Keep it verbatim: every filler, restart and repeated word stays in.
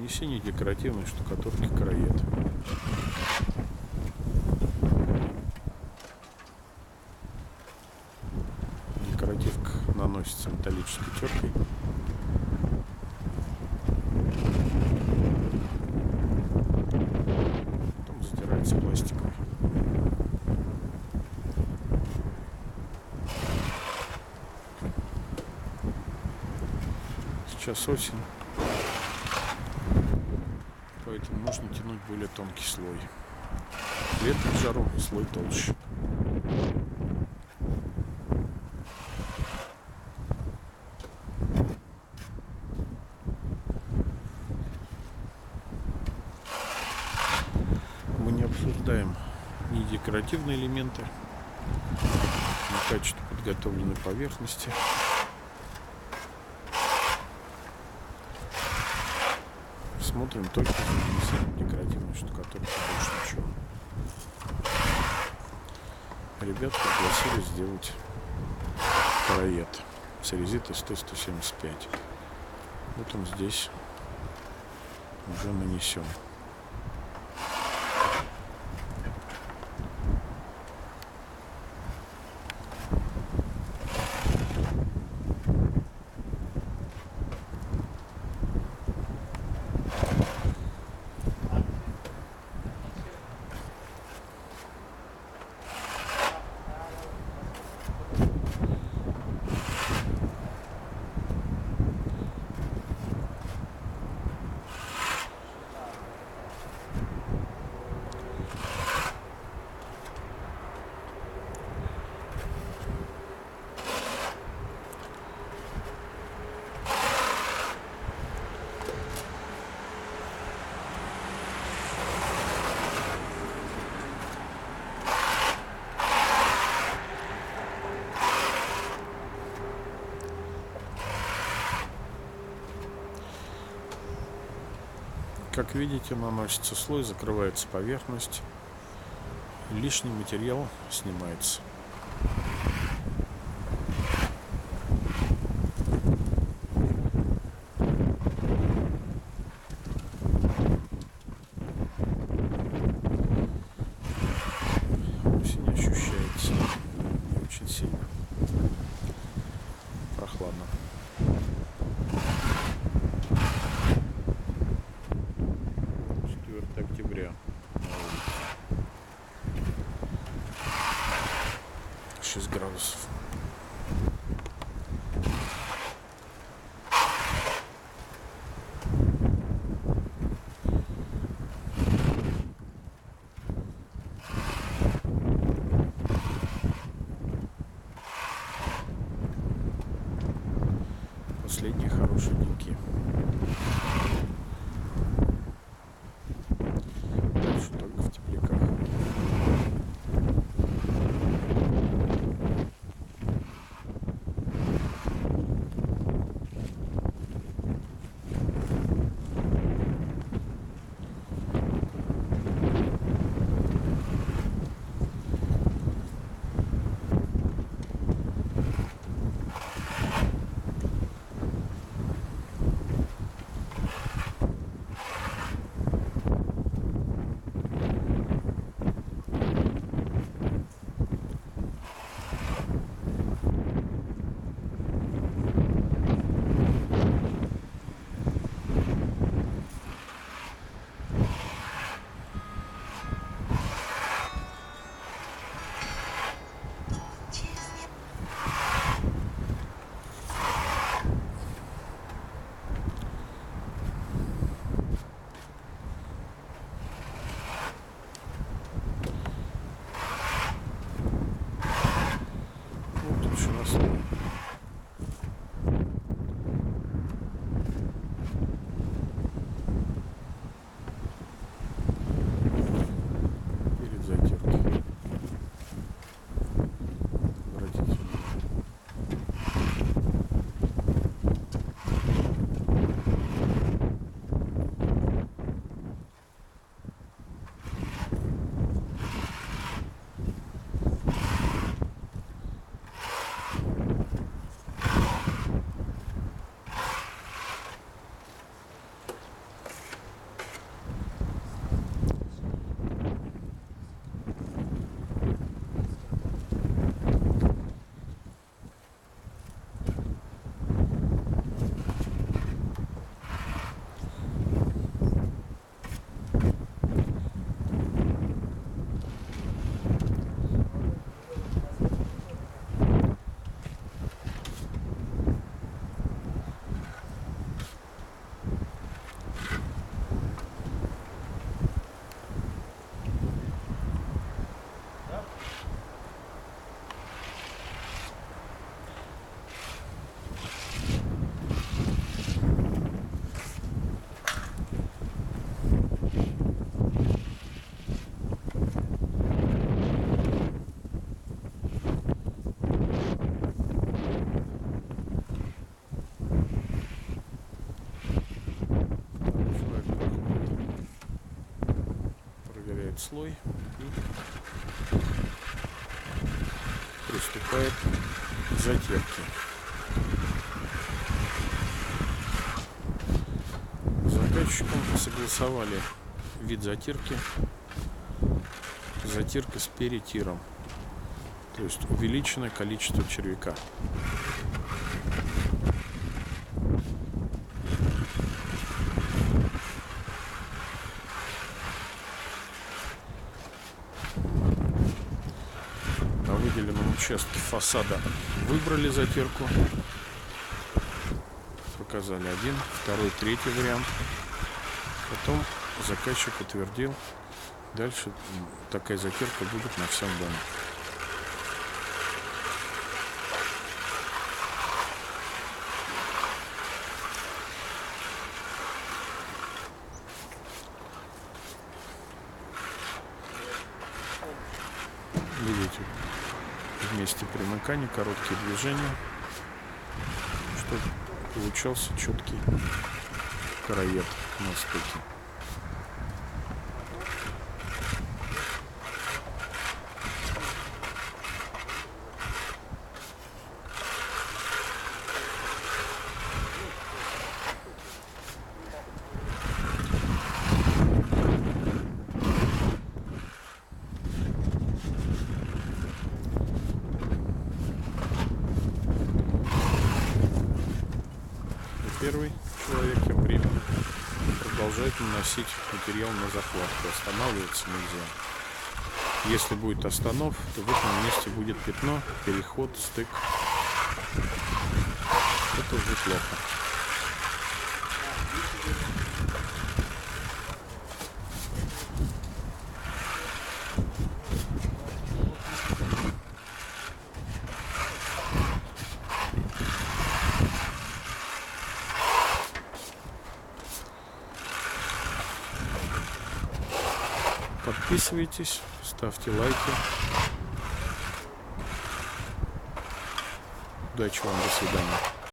нанесение декоративной штукатурки краед. Декоративка наносится металлической теркой. Потом затирается пластиковой. Сейчас осень, поэтому можно тянуть более тонкий слой. Летом в жару слой толще. Мы не обсуждаем ни декоративные элементы, ни качество подготовленной поверхности. Смотрим только за нанесением декоративной штукатурки, больше ничего. Ребят пригласили сделать караед Ceresit эс тэ сто семьдесят пять. Вот он здесь уже нанесен. Как видите, наносится слой, закрывается поверхность, лишний материал снимается. Осень ощущается очень сильно. Прохладно. четвёртое октября. шесть градусов. Последние хорошие деньки. Дальше только в тепляках. слой и приступает к затирке. С заказчиком согласовали вид затирки. Затирка с перетиром, то есть увеличенное количество червяка. На выделенном участке фасада выбрали затирку, показали один, второй, третий вариант. Потом заказчик утвердил. Дальше такая затирка будет на всем доме. Видите, вместе примыкания, короткие движения, чтобы получался четкий краед на стыке. Первый человек тем временем продолжает наносить материал на закладку. Останавливаться нельзя. Если будет останов, то в этом месте будет пятно, переход, стык. Это уже плохо. Подписывайтесь, ставьте лайки. Удачи вам, до свидания.